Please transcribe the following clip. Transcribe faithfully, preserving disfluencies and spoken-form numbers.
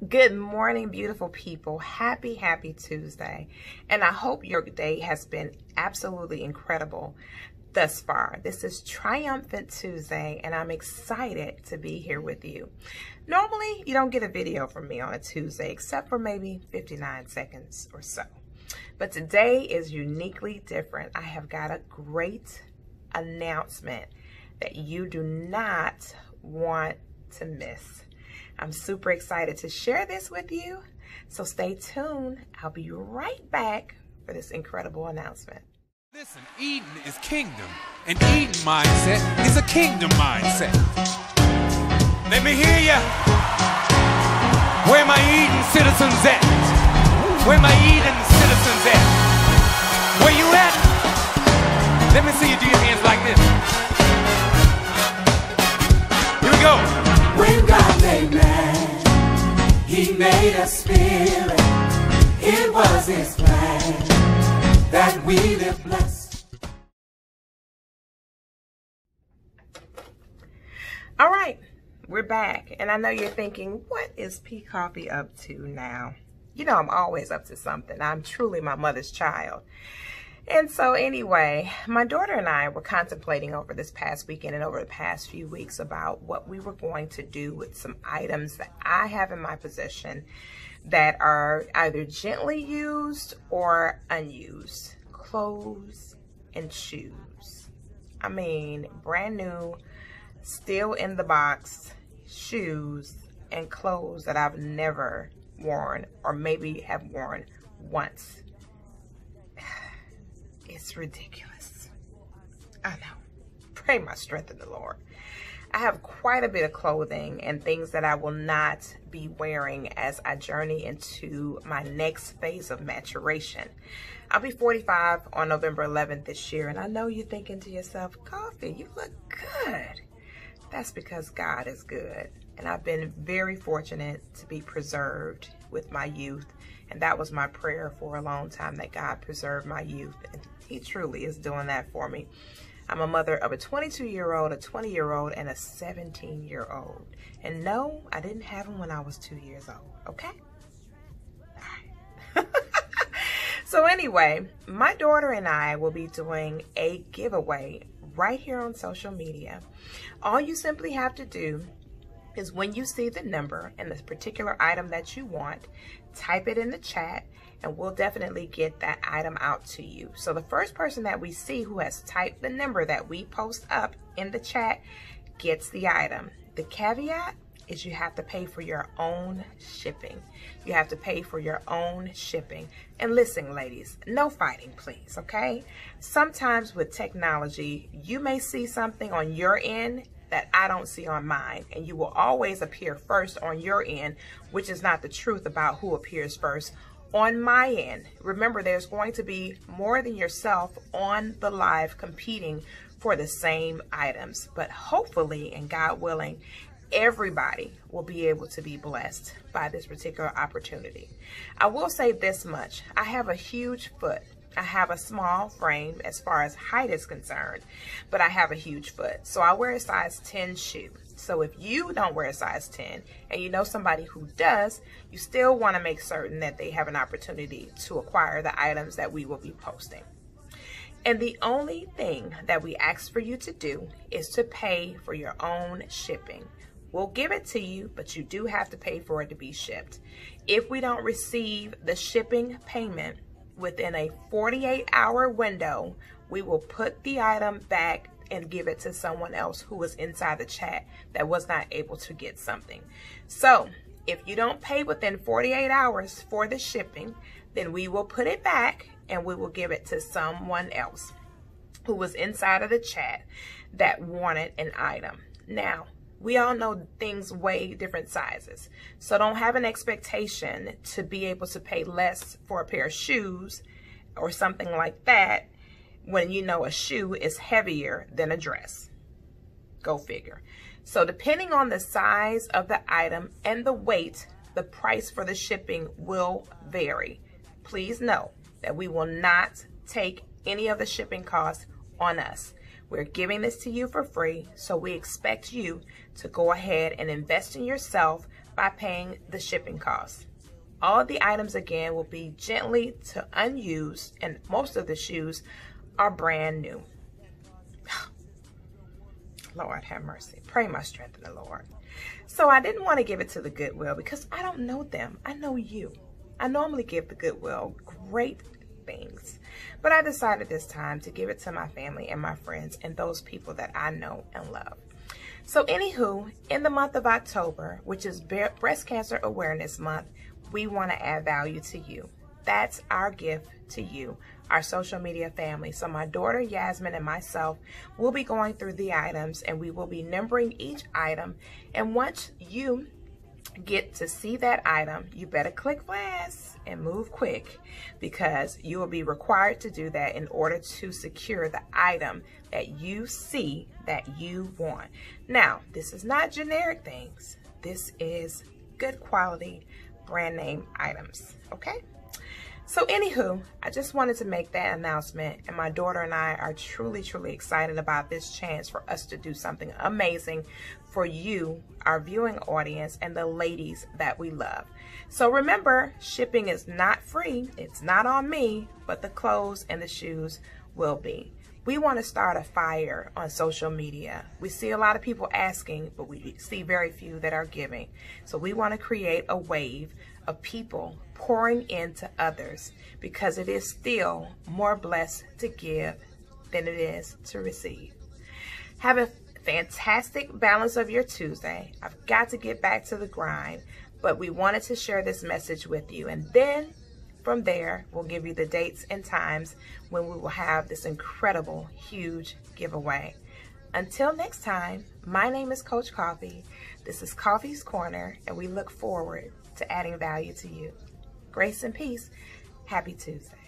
Good morning, beautiful people. Happy, happy Tuesday. And I hope your day has been absolutely incredible thus far. This is Triumphant Tuesday, and I'm excited to be here with you. Normally, you don't get a video from me on a Tuesday, except for maybe fifty-nine seconds or so. But today is uniquely different. I have got a great announcement that you do not want to miss. I'm super excited to share this with you, so stay tuned. I'll be right back for this incredible announcement. Listen, Eden is kingdom. An Eden mindset is a kingdom mindset. Let me hear ya. Where my Eden citizens at? Where my Eden citizens at? Where you at? Let me see you do your hands like this. Here we go. When God made man, He made a spirit. It was His plan that we live blessed. All right, we're back. And I know you're thinking, what is P. Koffe up to now? You know, I'm always up to something. I'm truly my mother's child. And so anyway, my daughter and I were contemplating over this past weekend and over the past few weeks about what we were going to do with some items that I have in my possession that are either gently used or unused. Clothes and shoes. I mean, brand new, still in the box, shoes and clothes that I've never worn or maybe have worn once. It's ridiculous. I know. Pray my strength in the Lord. I have quite a bit of clothing and things that I will not be wearing as I journey into my next phase of maturation. I'll be forty-five on November eleventh this year, and I know you're thinking to yourself, Koffe, you look good. That's because God is good, and I've been very fortunate to be preserved with my youth, and that was my prayer for a long time, that God preserve my youth, and He truly is doing that for me. I'm a mother of a twenty-two-year-old, a twenty-year-old, and a seventeen-year-old. And no, I didn't have them when I was two years old, okay? All right. So anyway, my daughter and I will be doing a giveaway right here on social media. All you simply have to do is when you see the number and this particular item that you want, type it in the chat and we'll definitely get that item out to you. So the first person that we see who has typed the number that we post up in the chat gets the item. The caveat is you have to pay for your own shipping. You have to pay for your own shipping. And listen, ladies, no fighting, please, okay? Sometimes with technology, you may see something on your end that I don't see on mine, and you will always appear first on your end, which is not the truth about who appears first on my end. Remember, there's going to be more than yourself on the live competing for the same items, but hopefully, and God willing, everybody will be able to be blessed by this particular opportunity. I will say this much. I have a huge foot. I have a small frame as far as height is concerned, but I have a huge foot. So I wear a size ten shoe. So if you don't wear a size ten and you know somebody who does, you still want to make certain that they have an opportunity to acquire the items that we will be posting. And the only thing that we ask for you to do is to pay for your own shipping. We'll give it to you, but you do have to pay for it to be shipped. If we don't receive the shipping payment within a forty-eight hour window, we will put the item back and give it to someone else who was inside the chat that was not able to get something. So if you don't pay within forty-eight hours for the shipping, then we will put it back and we will give it to someone else who was inside of the chat that wanted an item. Now, we all know things weigh different sizes, so don't have an expectation to be able to pay less for a pair of shoes or something like that when you know a shoe is heavier than a dress. Go figure. So depending on the size of the item and the weight, the price for the shipping will vary. Please know that we will not take any of the shipping costs on us. We're giving this to you for free, so we expect you to go ahead and invest in yourself by paying the shipping costs. All of the items again will be gently to unused, and most of the shoes are brand new. Lord have mercy. Pray my strength in the Lord. So I didn't want to give it to the Goodwill because I don't know them. I know you. I normally give the Goodwill great things, but I decided this time to give it to my family and my friends and those people that I know and love. So anywho, in the month of October, which is Breast Cancer Awareness Month, we want to add value to you. That's our gift to you, our social media family. So my daughter Yasmin and myself will be going through the items, and we will be numbering each item. And once you get to see that item, you better click fast and move quick, because you will be required to do that in order to secure the item that you see that you want. Now, this is not generic things. This is good quality brand name items, okay? So anywho, I just wanted to make that announcement, and my daughter and I are truly, truly excited about this chance for us to do something amazing for you, our viewing audience, and the ladies that we love. So remember, shipping is not free. It's not on me, but the clothes and the shoes will be. We want to start a fire on social media. We see a lot of people asking, but we see very few that are giving. So we want to create a wave of people pouring into others, because it is still more blessed to give than it is to receive. Have a fantastic balance of your Tuesday. I've got to get back to the grind, but we wanted to share this message with you. And then from there, we'll give you the dates and times when we will have this incredible, huge giveaway. Until next time, my name is Coach Koffe. This is Koffe's Corner, and we look forward to adding value to you. Grace and peace. Happy Tuesday.